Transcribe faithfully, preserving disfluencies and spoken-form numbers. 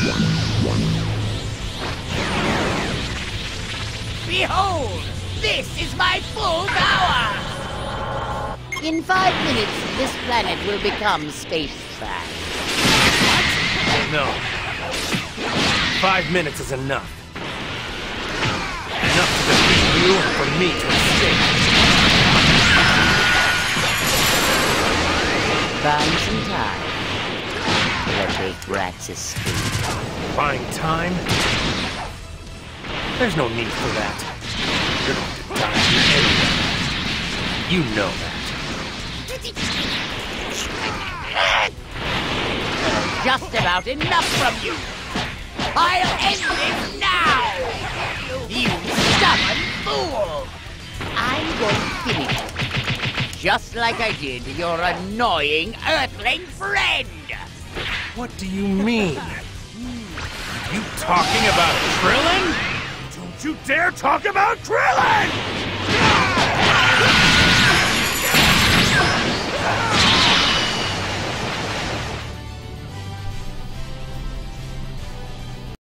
Behold! This is my full power! In five minutes, this planet will become space trash. No. Five minutes is enough. Enough to defeat you and for me to escape. Buying some time. Let big rats escape. Buying time? There's no need for that. You're going to die anyway. You know that. Just about enough from you! I'll end this now! You stubborn fool! I'm going to finish you. Just like I did your annoying Earthling friend! What do you mean? You talking about KRILLEN? Don't you dare talk about KRILLEN!